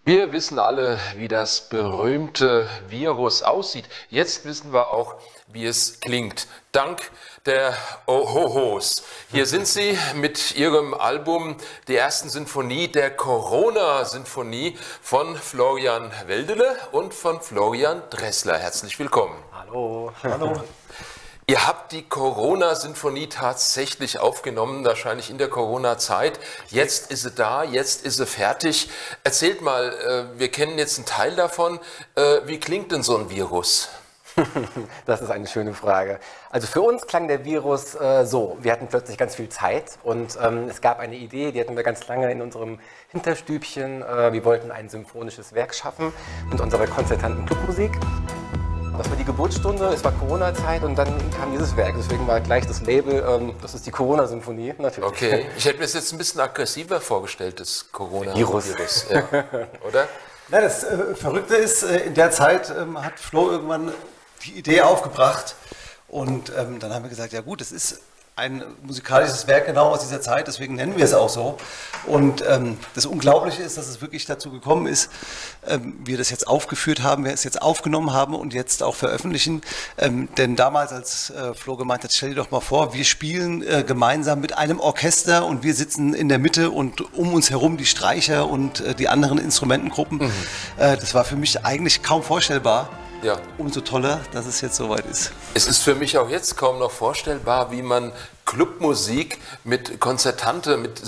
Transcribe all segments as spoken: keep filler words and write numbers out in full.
Wir wissen alle, wie das berühmte Virus aussieht. Jetzt wissen wir auch, wie es klingt. Dank der Ohohos. Hier sind sie mit ihrem Album der ersten Sinfonie, der Corona-Sinfonie von Florian Weldele und von Florian Dressler. Herzlich willkommen. Hallo. Hallo. Ihr habt die Corona-Sinfonie tatsächlich aufgenommen, wahrscheinlich in der Corona-Zeit. Jetzt ist sie da, jetzt ist sie fertig. Erzählt mal, wir kennen jetzt einen Teil davon. Wie klingt denn so ein Virus? Das ist eine schöne Frage. Also für uns klang der Virus äh, so. Wir hatten plötzlich ganz viel Zeit und ähm, es gab eine Idee, die hatten wir ganz lange in unserem Hinterstübchen. Äh, wir wollten ein symphonisches Werk schaffen mit unserer konzertanten Clubmusik. Das war die Geburtsstunde, es war Corona-Zeit und dann kam dieses Werk. Deswegen war gleich das Label, ähm, das ist die Corona-Symphonie, natürlich. Okay, ich hätte mir das jetzt ein bisschen aggressiver vorgestellt, das Corona-Virus. Ja. Oder? Na, das äh, Verrückte ist, äh, in der Zeit ähm, hat Flo irgendwann die Idee aufgebracht und ähm, dann haben wir gesagt, ja gut, es ist ein musikalisches Werk genau aus dieser Zeit, deswegen nennen wir es auch so. Und ähm, das Unglaubliche ist, dass es wirklich dazu gekommen ist, ähm, wir das jetzt aufgeführt haben, wir es jetzt aufgenommen haben und jetzt auch veröffentlichen. Ähm, denn damals, als äh, Flo gemeint hat, stell dir doch mal vor, wir spielen äh, gemeinsam mit einem Orchester und wir sitzen in der Mitte und um uns herum die Streicher und äh, die anderen Instrumentengruppen. Mhm. Äh, das war für mich eigentlich kaum vorstellbar. Ja. Umso toller, dass es jetzt soweit ist. Es ist für mich auch jetzt kaum noch vorstellbar, wie man Clubmusik mit Konzertante, mit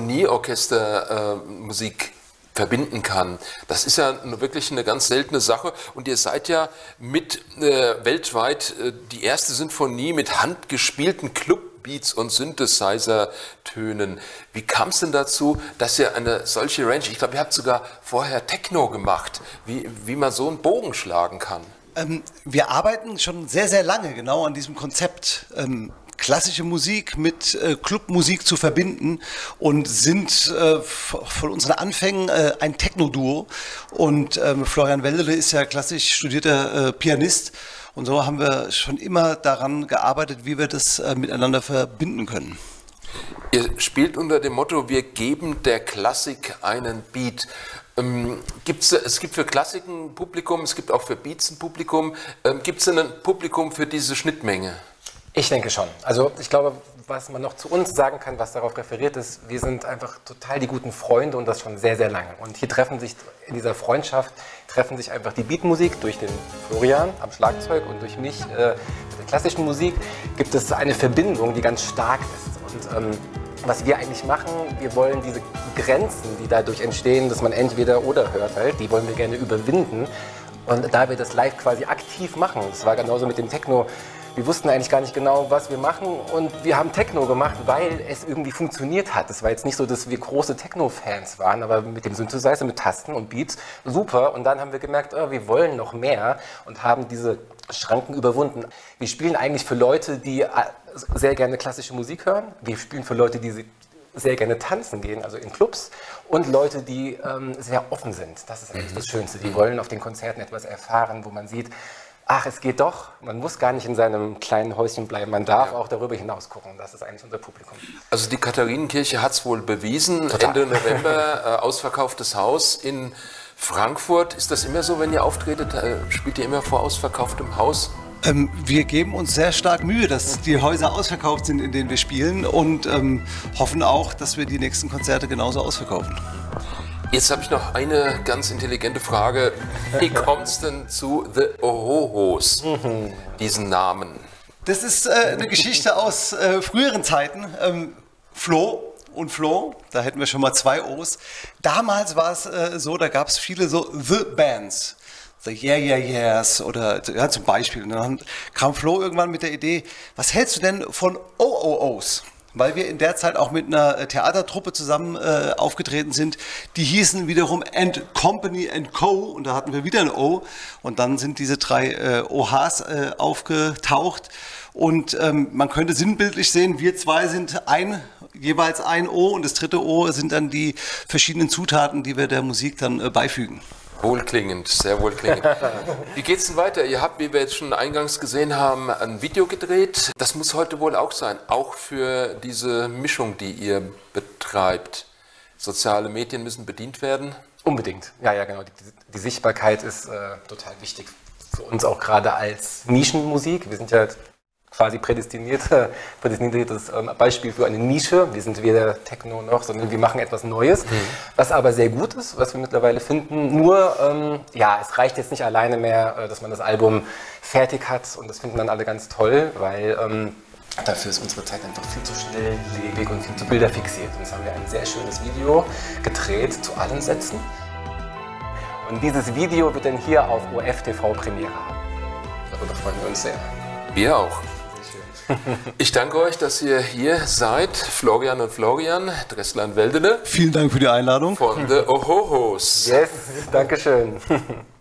Sinfonieorchestermusik äh, verbinden kann. Das ist ja wirklich eine ganz seltene Sache und ihr seid ja mit äh, weltweit äh, die erste Sinfonie mit handgespielten Clubbeats und Synthesizer-Tönen. Wie kam es denn dazu, dass ihr eine solche Range, ich glaube, ihr habt sogar vorher Techno gemacht, wie, wie man so einen Bogen schlagen kann? Ähm, wir arbeiten schon sehr, sehr lange genau an diesem Konzept. Ähm, klassische Musik mit äh, Clubmusik zu verbinden und sind äh, von unseren Anfängen äh, ein Techno-Duo. Und ähm, Florian Weldele ist ja klassisch studierter äh, Pianist. Und so haben wir schon immer daran gearbeitet, wie wir das äh, miteinander verbinden können. Ihr spielt unter dem Motto, wir geben der Klassik einen Beat. Ähm, gibt's, es gibt für Klassik ein Publikum, es gibt auch für Beats ein Publikum. Ähm, gibt es denn ein Publikum für diese Schnittmenge? Ich denke schon. Also ich glaube, was man noch zu uns sagen kann, was darauf referiert ist, wir sind einfach total die guten Freunde und das schon sehr, sehr lange. Und hier treffen sich, in dieser Freundschaft, treffen sich einfach die Beatmusik durch den Florian am Schlagzeug und durch mich äh, mit der klassischen Musik gibt es eine Verbindung, die ganz stark ist. Und ähm, was wir eigentlich machen, wir wollen diese Grenzen, die dadurch entstehen, dass man entweder oder hört halt, die wollen wir gerne überwinden. Und da wir das live quasi aktiv machen, das war genauso mit dem Techno, wir wussten eigentlich gar nicht genau, was wir machen und wir haben Techno gemacht, weil es irgendwie funktioniert hat. Es war jetzt nicht so, dass wir große Techno-Fans waren, aber mit dem Synthesizer, mit Tasten und Beats, super. Und dann haben wir gemerkt, oh, wir wollen noch mehr und haben diese Schranken überwunden. Wir spielen eigentlich für Leute, die sehr gerne klassische Musik hören. Wir spielen für Leute, die sehr gerne tanzen gehen, also in Clubs. Und Leute, die ähm, sehr offen sind. Das ist eigentlich das Schönste. Die wollen auf den Konzerten etwas erfahren, wo man sieht, ach, es geht doch. Man muss gar nicht in seinem kleinen Häuschen bleiben. Man darf ja auch darüber hinaus gucken. Das ist eigentlich unser Publikum. Also die Katharinenkirche hat es wohl bewiesen. Total. Ende November äh, ausverkauftes Haus in Frankfurt. Ist das immer so, wenn ihr auftretet? Äh, spielt ihr immer vor ausverkauftem Haus? Ähm, wir geben uns sehr stark Mühe, dass die Häuser ausverkauft sind, in denen wir spielen und ähm, hoffen auch, dass wir die nächsten Konzerte genauso ausverkaufen. Jetzt habe ich noch eine ganz intelligente Frage. Wie kommt es denn zu The Ohohos, diesen Namen? Das ist äh, eine Geschichte aus äh, früheren Zeiten. Ähm, Flo und Flo, da hätten wir schon mal zwei O's. Damals war es äh, so, da gab es viele so The Bands. The Yeah Yeah Yeahs oder ja, zum Beispiel. Und dann kam Flo irgendwann mit der Idee, was hältst du denn von O O Os? Weil wir in der Zeit auch mit einer Theatertruppe zusammen äh, aufgetreten sind. Die hießen wiederum And Company and Co. Und da hatten wir wieder ein O. Und dann sind diese drei äh, O Hs äh, aufgetaucht. Und ähm, man könnte sinnbildlich sehen, wir zwei sind ein, jeweils ein O. Und das dritte O sind dann die verschiedenen Zutaten, die wir der Musik dann äh, beifügen. Wohlklingend, sehr wohlklingend. Wie geht's denn weiter? Ihr habt, wie wir jetzt schon eingangs gesehen haben, ein Video gedreht. Das muss heute wohl auch sein, auch für diese Mischung, die ihr betreibt. Soziale Medien müssen bedient werden. Unbedingt, ja, ja, genau. Die, die Sichtbarkeit ist äh, total wichtig für uns auch gerade als Nischenmusik. Wir sind ja quasi prädestiniert, prädestiniertes ähm, Beispiel für eine Nische. Wir sind weder Techno noch, sondern wir machen etwas Neues, mhm. was aber sehr gut ist, was wir mittlerweile finden. Nur, ähm, ja, es reicht jetzt nicht alleine mehr, äh, dass man das Album fertig hat und das finden dann alle ganz toll, weil ähm, dafür ist unsere Zeit einfach viel zu schnelllebig und viel zu bilderfixiert. Und jetzt haben wir ein sehr schönes Video gedreht zu allen Sätzen. Und dieses Video wird dann hier auf O F T V Premiere haben. Darüber freuen wir uns sehr. Wir auch. Ich danke euch, dass ihr hier seid, Florian und Florian, Dressler und Weldele. Vielen Dank für die Einladung. Von The Ohohos. Yes, danke schön.